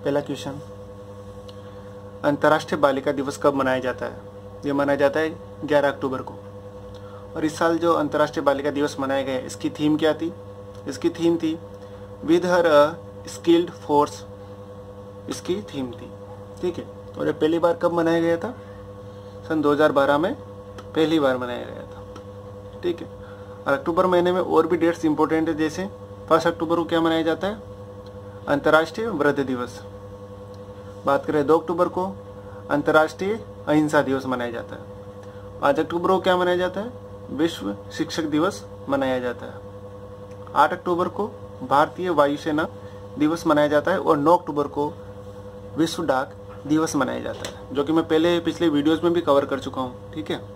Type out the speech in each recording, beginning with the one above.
पहला क्वेश्चन, अंतर्राष्ट्रीय बालिका दिवस कब मनाया जाता है? ये मनाया जाता है 11 अक्टूबर को। और इस साल जो अंतर्राष्ट्रीय बालिका दिवस मनाया गया है, इसकी थीम क्या थी? इसकी थीम थी with her a skilled force, इसकी थीम थी। ठीक है, और ये पहली बार कब मनाया गया था? सन 2012 में पहली बार मनाया गया था। ठीक है, और अक्टूबर महीने में और भी डेट्स इंपॉर्टेंट है, जैसे 1 अक्टूबर को क्या मनाया जाता है? अंतर्राष्ट्रीय वृद्ध दिवस। बात करें 2 अक्टूबर को, अंतर्राष्ट्रीय अहिंसा दिवस मनाया जाता है। 5 अक्टूबर को क्या मनाया जाता है? विश्व शिक्षक दिवस मनाया जाता है। 8 अक्टूबर को भारतीय वायुसेना दिवस मनाया जाता है और 9 अक्टूबर को विश्व डाक दिवस मनाया जाता है, जो कि मैं पहले पिछले वीडियोस में भी कवर कर चुका हूँ। ठीक है,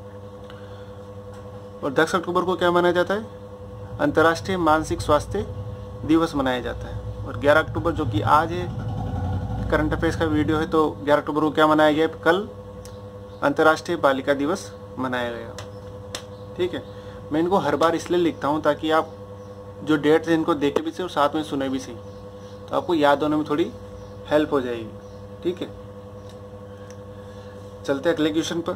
और 10 अक्टूबर को क्या मनाया जाता है? अंतर्राष्ट्रीय मानसिक स्वास्थ्य दिवस मनाया जाता है। और 11 अक्टूबर जो कि आज है, करंट अफेयर्स का वीडियो है, तो 11 अक्टूबर को क्या मनाया गया? कल अंतर्राष्ट्रीय बालिका दिवस मनाया गया। ठीक है, मैं इनको हर बार इसलिए लिखता हूँ ताकि आप जो डेट्स हैं इनको देखे भी सही और साथ में सुने भी सही, तो आपको याद होने में थोड़ी हेल्प हो जाएगी। ठीक है, चलते अगले क्वेश्चन पर।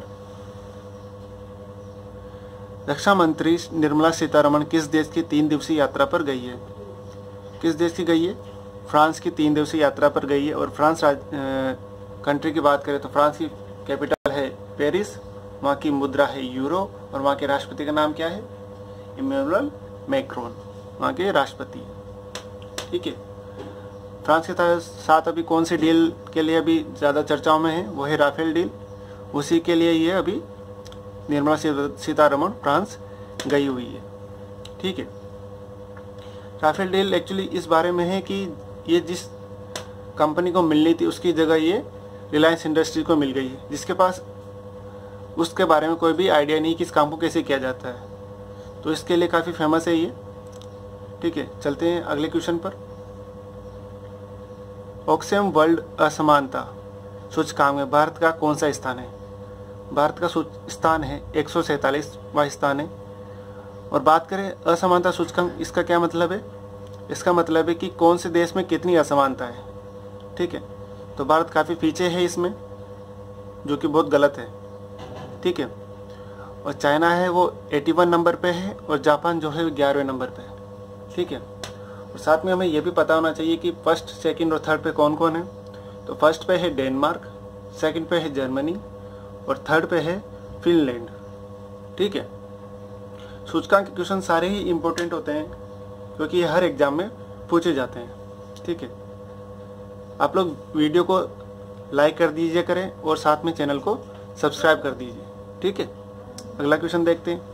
रक्षा मंत्री निर्मला सीतारमण किस देश की 3 दिवसीय यात्रा पर गई है? किस देश की गई है? फ्रांस की 3 दिवसीय यात्रा पर गई है। और फ्रांस कंट्री की बात करें तो फ्रांस की कैपिटल है पेरिस, वहाँ की मुद्रा है यूरो, और वहाँ के राष्ट्रपति का नाम क्या है? इमैनुअल मैक्रोन, वहाँ के राष्ट्रपति। ठीक है, फ्रांस के साथ अभी कौन सी डील के लिए अभी ज़्यादा चर्चाओं में है? वो है राफेल डील। उसी के लिए ये अभी निर्मला सीतारमण फ्रांस गई हुई है। ठीक है, राफेल डील एक्चुअली इस बारे में है कि ये जिस कंपनी को मिलनी थी उसकी जगह ये रिलायंस इंडस्ट्री को मिल गई है, जिसके पास उसके बारे में कोई भी आइडिया नहीं कि इस काम को कैसे किया जाता है, तो इसके लिए काफ़ी फेमस है ये। ठीक है, चलते हैं अगले क्वेश्चन पर। ऑक्सफैम वर्ल्ड असमानता सूचकांक में भारत का कौन सा स्थान है? भारत का स्थान है 147वां स्थान है। और बात करें असमानता सूचकांक, इसका क्या मतलब है? इसका मतलब है कि कौन से देश में कितनी असमानता है। ठीक है, तो भारत काफ़ी पीछे है इसमें, जो कि बहुत गलत है। ठीक है, और चाइना है वो 81 नंबर पे है, और जापान जो है 11वें नंबर पे है। ठीक है, और साथ में हमें ये भी पता होना चाहिए कि फर्स्ट, सेकंड और थर्ड पे कौन कौन है। तो फर्स्ट पे है डेनमार्क, सेकंड पे है जर्मनी, और थर्ड पे है फिनलैंड। ठीक है, सूचकांक के क्वेश्चन सारे ही इम्पोर्टेंट होते हैं क्योंकि ये हर एग्जाम में पूछे जाते हैं। ठीक है, आप लोग वीडियो को लाइक कर दीजिए करें और साथ में चैनल को सब्सक्राइब कर दीजिए। ठीक है, अगला क्वेश्चन देखते हैं।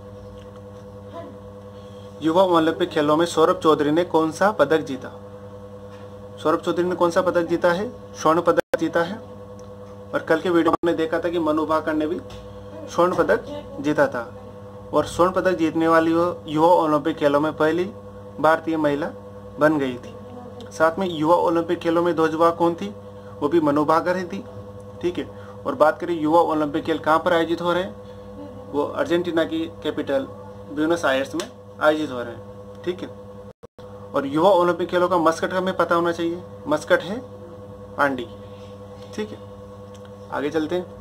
युवा ओलंपिक खेलों में सौरभ चौधरी ने कौन सा पदक जीता? सौरभ चौधरी ने कौन सा पदक जीता है? स्वर्ण पदक जीता है। और कल के वीडियो में देखा था कि मनु भाकर ने भी स्वर्ण पदक जीता था, और स्वर्ण पदक जीतने वाली वो युवा ओलंपिक खेलों में पहली भारतीय महिला बन गई थी। साथ में युवा ओलंपिक खेलों में ध्वजवाहक कौन थी? वो भी मनु भाकर ही थी। ठीक है, और बात करें युवा ओलंपिक खेल कहाँ पर आयोजित हो रहे हैं? वो अर्जेंटीना की कैपिटल ब्यूनस आयर्स में आयोजित हो रहे हैं। ठीक है, और युवा ओलंपिक खेलों का मस्कट हमें पता होना चाहिए, मस्कट है पांडी। ठीक है, आगे चलते हैं।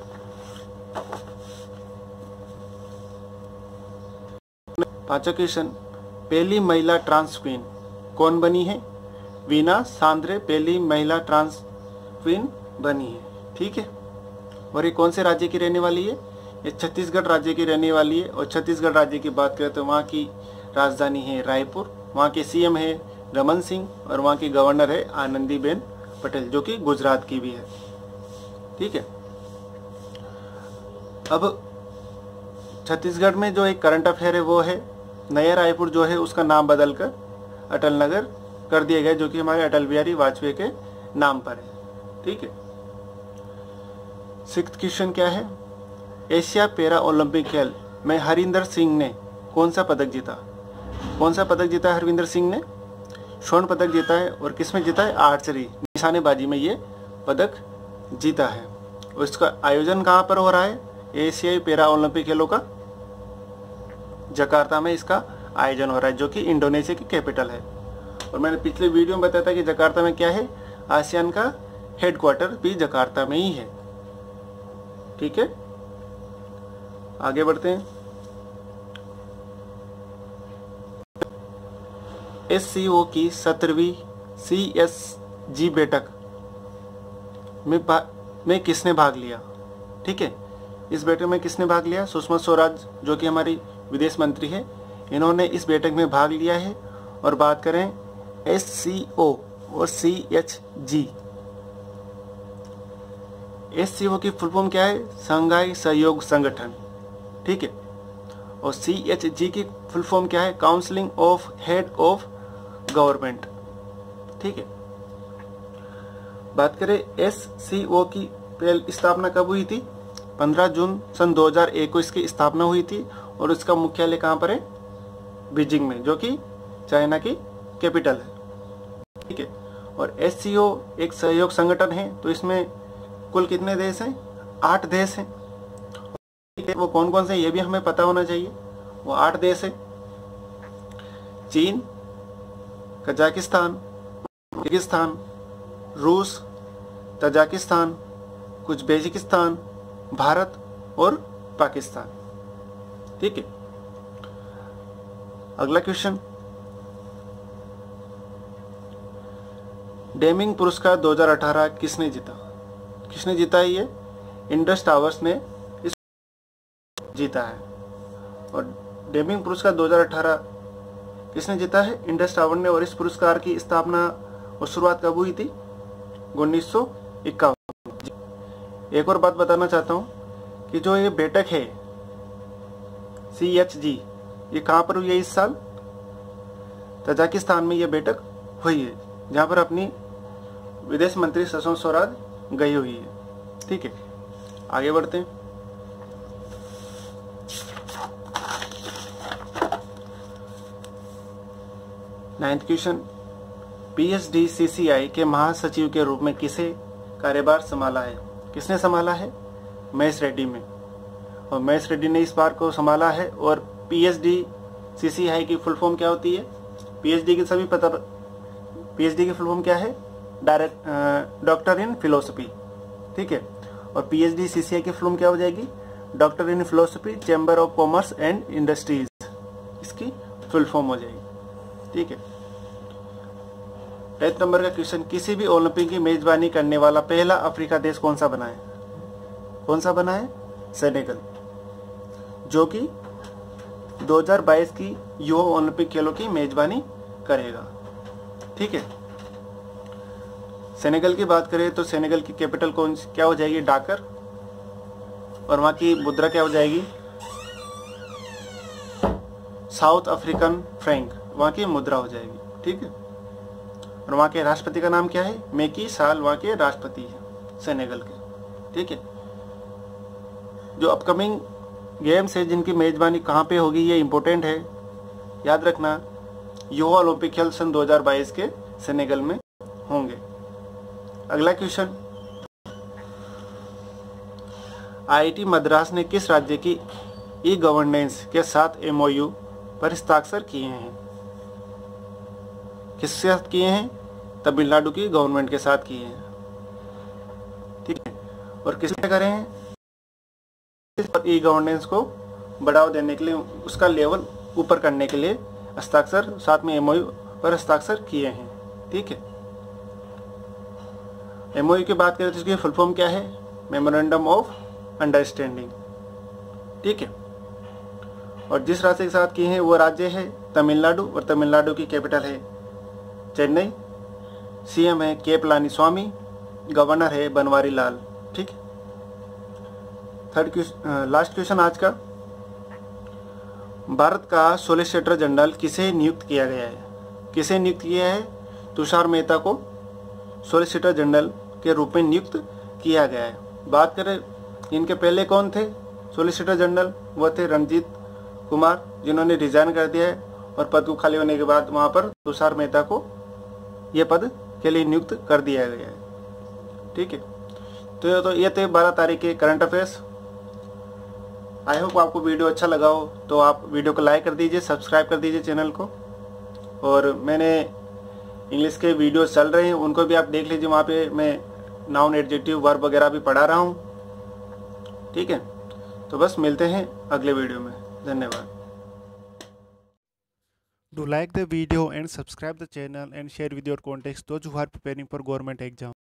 पांचवा क्वेश्चन, पहली महिला ट्रांस क्वीन कौन बनी है? वीना सांद्रे पहली महिला ट्रांस क्वीन बनी है। ठीक है, और ये कौन से राज्य की रहने वाली है? ये छत्तीसगढ़ राज्य की रहने वाली है। और छत्तीसगढ़ राज्य की बात करें तो वहाँ की राजधानी है रायपुर, वहाँ के सीएम है रमन सिंह, और वहाँ की गवर्नर है आनंदीबेन पटेल, जो कि गुजरात की भी है। ठीक है, अब छत्तीसगढ़ में जो एक करंट अफेयर है वो है नया रायपुर जो है उसका नाम बदलकर अटल नगर कर दिया गया, जो कि हमारे अटल बिहारी वाजपेयी के नाम पर है। ठीक है, 6th क्वेश्चन क्या है? एशिया पैरा ओलंपिक खेल में हरिंदर सिंह ने कौन सा पदक जीता? कौन सा पदक जीता है हरविंदर सिंह ने? स्वर्ण पदक जीता है। और किस में जीता है? आर्चरी, निशानेबाजी में ये पदक जीता है। और इसका आयोजन कहाँ पर हो रहा है? एशियाई पैरा ओलंपिक खेलों का जकार्ता में इसका आयोजन हो रहा है, जो कि इंडोनेशिया की कैपिटल है। और मैंने पिछले वीडियो में बताया था कि जकार्ता में क्या है? आसियान का हेडक्वार्टर भी जकार्ता में ही है। ठीक है, आगे बढ़ते हैं। SCO की 17वीं CSG बैठक में किसने भाग लिया? ठीक है, इस बैठक में किसने भाग लिया? सुषमा स्वराज जो कि हमारी विदेश मंत्री है, इन्होंने इस बैठक में भाग लिया है। और बात करें SCO और CHG, SCO की फुल फॉर्म क्या है? शंघाई सहयोग संगठन। ठीक है, और CHG की फुल फॉर्म क्या है? Counselling of head of government. ठीक है, बात करें SCO की स्थापना कब हुई थी? 15 जून सन 2001 को इसकी स्थापना हुई थी और इसका मुख्यालय कहाँ पर है? बीजिंग में, जो कि चाइना की कैपिटल है। ठीक है, और SCO एक सहयोग संगठन है, तो इसमें कुल कितने देश हैं? 8 देश हैं। ठीक है, वो कौन कौन से ये भी हमें पता होना चाहिए। वो 8 देश हैं: चीन, कजाकिस्तान, किर्गिस्तान, रूस, तजाकिस्तान, उज्बेकिस्तान, भारत और पाकिस्तान। ठीक है, अगला क्वेश्चन, डेमिंग पुरस्कार 2018 किसने जीता? किसने जीता है? ये इंडस टावर्स ने इस जीता है। और डेमिंग पुरस्कार 2018 किसने जीता है? इंडस टावर ने। और इस पुरस्कार की स्थापना और शुरुआत कब हुई थी? 1951। एक और बात बताना चाहता हूँ कि जो ये बैठक है CHG, ये कहाँ पर हुई है इस साल? तजाकिस्तान में ये बैठक हुई है, जहाँ पर अपनी विदेश मंत्री सुषमा स्वराज गई हुई है। ठीक है, आगे बढ़ते हैं। नाइन्थ क्वेश्चन, PSDCCI के महासचिव के रूप में किसे कार्यभार संभाला है? किसने संभाला है? महेश रेड्डी में। और महेश रेड्डी ने इस बार को संभाला है। और PSDCCI की फुल फॉर्म क्या होती है? PhD की सभी पता। PhD की फुल फॉर्म क्या है? Doctor in philosophy. ठीक है, और PSDCCI की फुल फॉर्म क्या हो जाएगी? Doctor in philosophy chamber of commerce and industries, इसकी फुल फॉर्म हो जाएगी। ठीक है, 8 नंबर का क्वेश्चन, किसी भी ओलंपिक की मेजबानी करने वाला पहला अफ्रीका देश कौन सा बना है? कौन सा बना है? सेनेगल, जो कि 2022 की युवा ओलंपिक खेलों की मेजबानी करेगा। ठीक है, सेनेगल की बात करें तो सेनेगल की कैपिटल क्या हो जाएगी? डाकर। और वहाँ की मुद्रा क्या हो जाएगी? साउथ अफ्रीकन फ्रैंक, वहाँ की मुद्रा हो जाएगी। ठीक है, और वहाँ के राष्ट्रपति का नाम क्या है? मैकी साल वहाँ के राष्ट्रपति हैं सेनेगल के। ठीक है, जो अपकमिंग गेम्स है जिनकी मेजबानी कहाँ पे होगी ये इम्पोर्टेंट है, याद रखना। युवा ओलंपिक खेल सन 2022 के सेनेगल में होंगे। अगला क्वेश्चन, IIT मद्रास ने किस राज्य की ई-गवर्नेंस के साथ MOU पर हस्ताक्षर किए हैं? किसके साथ किए हैं? तमिलनाडु की गवर्नमेंट के साथ किए हैं। ठीक है, और किसने करे हैं? ई-गवर्नेंस को बढ़ावा देने के लिए, उसका लेवल ऊपर करने के लिए हस्ताक्षर, साथ में MOU पर हस्ताक्षर किए हैं। ठीक है, MOU की बात करें तो इसकी फुल फॉर्म क्या है? Memorandum of understanding. ठीक है, और जिस राज्य के साथ किए हैं वो राज्य है तमिलनाडु, और तमिलनाडु की कैपिटल है चेन्नई। CM है के पलानीस्वामी, गवर्नर है बनवारी लाल। ठीक है, लास्ट क्वेश्चन आज का, भारत का सॉलिसिटर जनरल किसे नियुक्त किया गया है? किसे नियुक्त किया है? तुषार मेहता को सॉलिसिटर जनरल के रूप में नियुक्त किया गया है। बात करें इनके पहले कौन थे सॉलिसिटर जनरल? वो थे रणजीत कुमार, जिन्होंने रिजाइन कर दिया है, और पद को खाली होने के बाद वहाँ पर तुषार मेहता को ये पद के लिए नियुक्त कर दिया गया है। ठीक है, तो ये थे 12 तारीख के करंट अफेयर्स। आई होप आपको वीडियो अच्छा लगा हो, तो आप वीडियो को लाइक कर दीजिए, सब्सक्राइब कर दीजिए चैनल को। और मैंने इंग्लिश के वीडियोस चल रहे हैं, उनको भी आप देख लीजिए। वहाँ पे मैं नाउन, एडजेक्टिव, वर्ब वगैरह भी पढ़ा रहा हूँ। ठीक है, तो बस मिलते हैं अगले वीडियो में। धन्यवाद। Do like the video and subscribe the channel and share with your contacts those who are preparing for government exam.